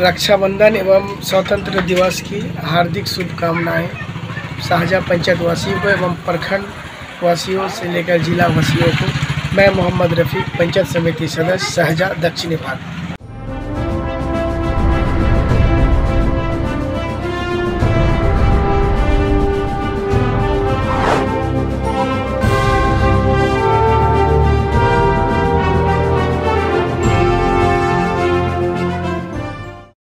रक्षाबंधन एवं स्वतंत्र दिवस की हार्दिक शुभकामनाएं शाहजहाँ पंचायत वासियों को एवं प्रखंड वासियों से लेकर जिला वासियों को। मैं मोहम्मद रफ़ीक, पंचायत समिति सदस्य शाहजहाँ दक्षिणी भाग।